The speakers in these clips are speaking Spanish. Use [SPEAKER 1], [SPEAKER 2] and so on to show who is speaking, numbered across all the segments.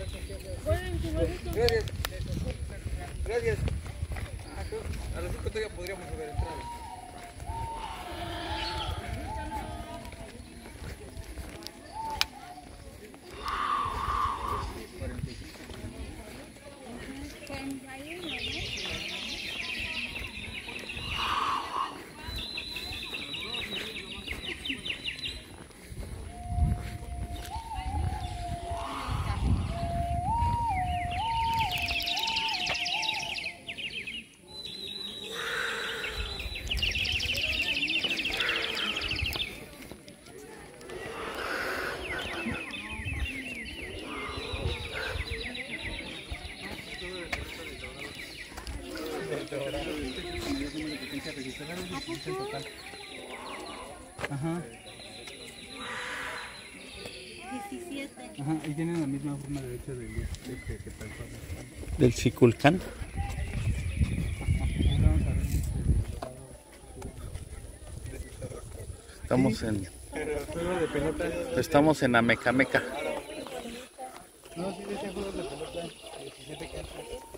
[SPEAKER 1] Gracias. Gracias. A las 5 todavía podríamos haber entrado. Ajá.
[SPEAKER 2] 17.
[SPEAKER 1] Ajá, y tienen la misma forma de hecho que tal cual.
[SPEAKER 3] Del Ciculcán. Estamos en Amecameca.
[SPEAKER 1] No, sí decía juegos de pelota. 17 canchas.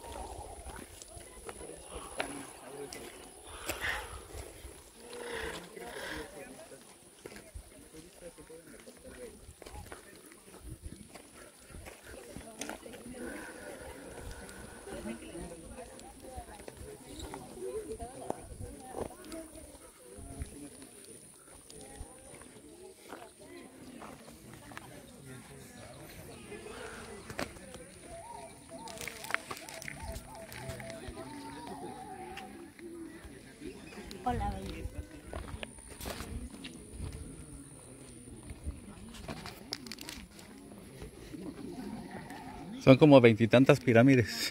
[SPEAKER 2] Hola, baby.
[SPEAKER 3] Son como 20 y tantas pirámides.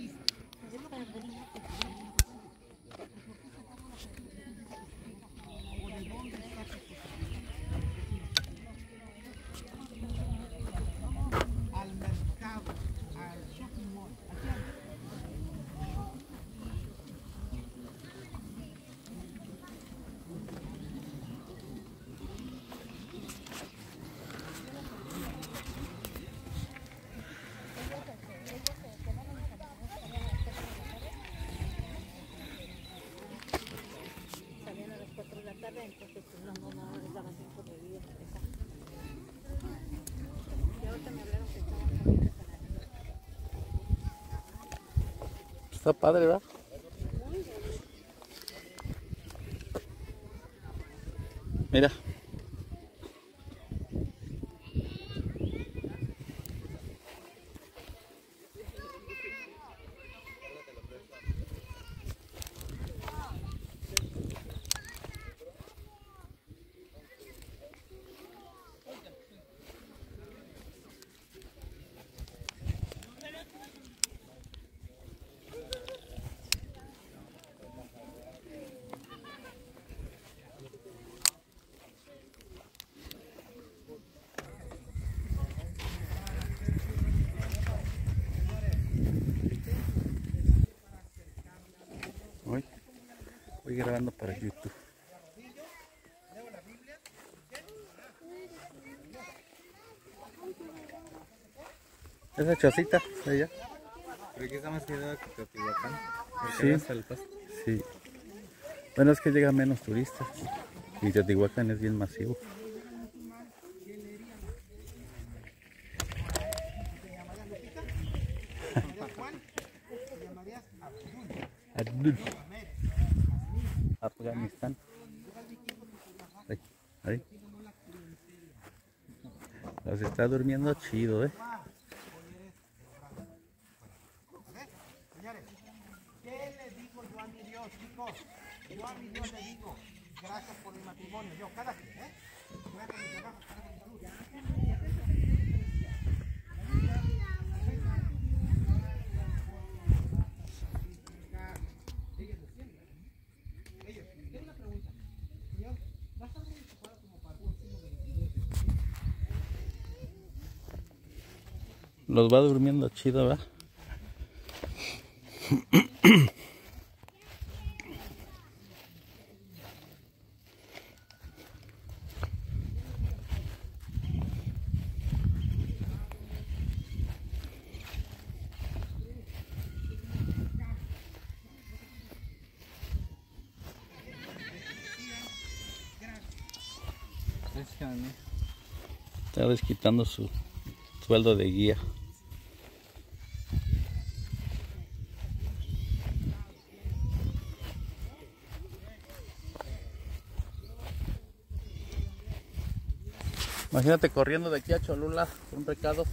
[SPEAKER 2] Salían a las 4 de la tarde, entonces pues no les daban tiempo de ir a regresar. Y ahorita me hablaron que estaban cambiando para
[SPEAKER 3] Está padre, ¿verdad? Mira. Voy grabando para YouTube. Esa chocita de allá.
[SPEAKER 1] Pero aquí está más cuidado que Teotihuacán.
[SPEAKER 3] Sí.
[SPEAKER 1] Hasta el pasto.
[SPEAKER 3] Sí. Bueno, es que llegan menos turistas. Y Teotihuacán es bien masivo. Abdul. Afganistán. Ahí, ahí. Los está durmiendo chido,
[SPEAKER 4] Señores, ¿qué le digo yo a mi Dios, chicos? Yo a mi Dios le digo, gracias por el matrimonio. Yo, cada quien, Gracias por mi trabajo, cada quien, salud.
[SPEAKER 3] Los va durmiendo chido, ¿verdad? Está desquitando su sueldo de guía. Imagínate corriendo de aquí a Cholula, un recado.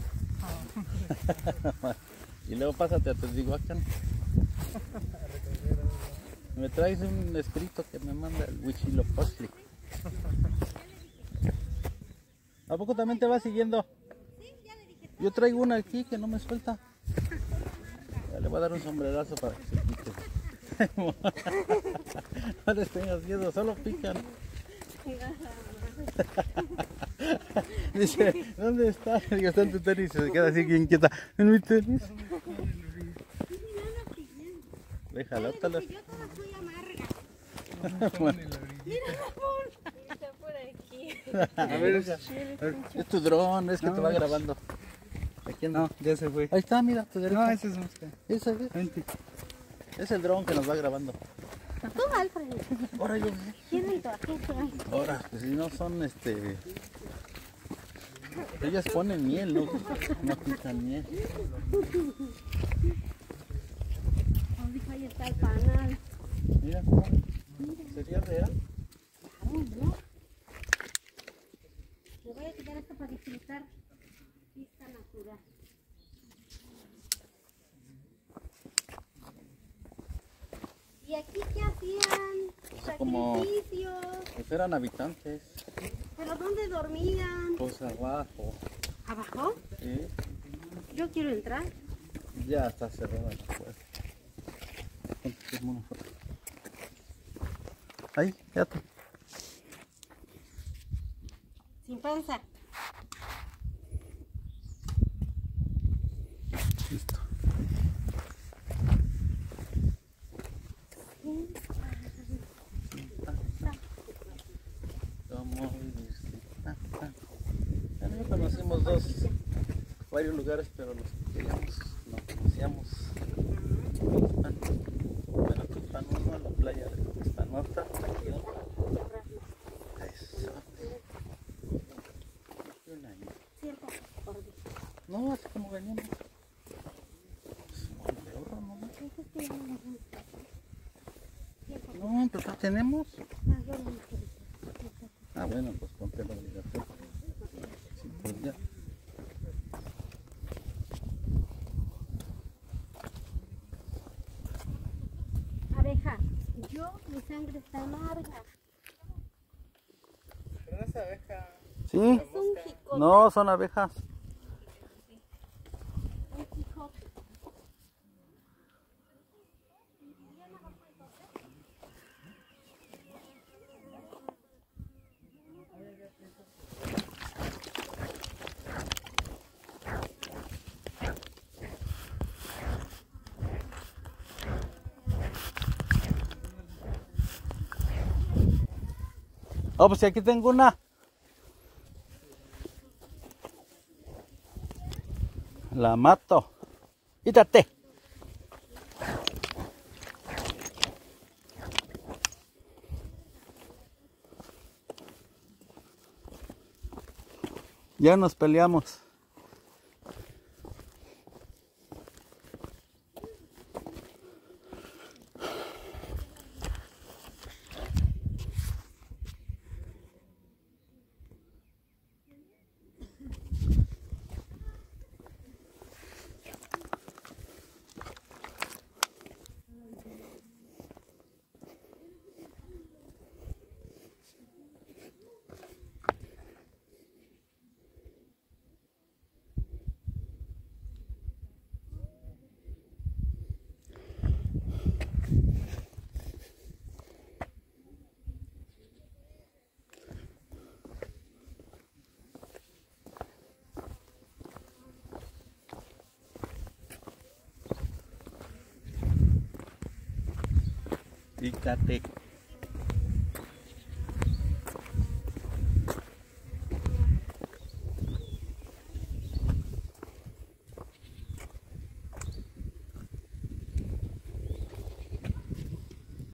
[SPEAKER 3] Y luego pásate a Teotihuacán. Me traes un escrito que me manda el Huitzilopochtli. ¿A poco también te va siguiendo? Yo traigo una aquí que no me suelta. Ya le voy a dar un sombrerazo para que se quite. No les tengas miedo, solo pican. Dice, ¿dónde está? Digo, está en tu tenis. Se queda así bien quieta. ¿En mi tenis? Déjala, tal.
[SPEAKER 2] Yo toda soy amarga. Mira, amor. Está por aquí.
[SPEAKER 3] A ver, es tu dron, es que te va grabando. Aquí anda.
[SPEAKER 1] No, ya se fue.
[SPEAKER 3] Ahí está, mira, tu derecha.
[SPEAKER 1] No, ese es usted.
[SPEAKER 3] Ese es el dron que nos va grabando.
[SPEAKER 2] Tú, Alfredo.
[SPEAKER 3] Ahora yo.
[SPEAKER 2] ¿Quién aquí?
[SPEAKER 3] Ahora, pues si no son ellas ponen miel, no pican miel.
[SPEAKER 2] Ahí está el panal.
[SPEAKER 3] Mira cómo. ¿Sería real?
[SPEAKER 2] Claro, ¿no? Me voy a quitar esto para disfrutar vista natural. ¿Y aquí qué hacían?
[SPEAKER 3] Como-
[SPEAKER 2] Sacrificios.
[SPEAKER 3] Pues eran habitantes.
[SPEAKER 2] ¿Pero dónde dormían?
[SPEAKER 3] Pues abajo.
[SPEAKER 2] ¿Abajo?
[SPEAKER 3] ¿Sí?
[SPEAKER 2] Yo quiero entrar.
[SPEAKER 3] Ya está cerrada la puerta. Ponte una foto. Ahí, quédate.
[SPEAKER 2] Sin panza.
[SPEAKER 3] Listo. Ya conocimos varios lugares, pero los que queríamos no conocíamos. Bueno, Tuxpan 1, la playa de Tuxpan Norte. Eso. Y un año. No, así como veníamos. No, pues ya tenemos. Ah, bueno, pues ponte la obligación. Sí, pues ya.
[SPEAKER 2] Abeja, mi sangre está amarga.
[SPEAKER 1] Pero no es abeja.
[SPEAKER 3] Sí,
[SPEAKER 2] Es un jicote.
[SPEAKER 3] no, son abejas.
[SPEAKER 2] Un jicote.
[SPEAKER 3] Oh, pues aquí tengo una. La mato. Quítate. Ya nos peleamos. Pícate.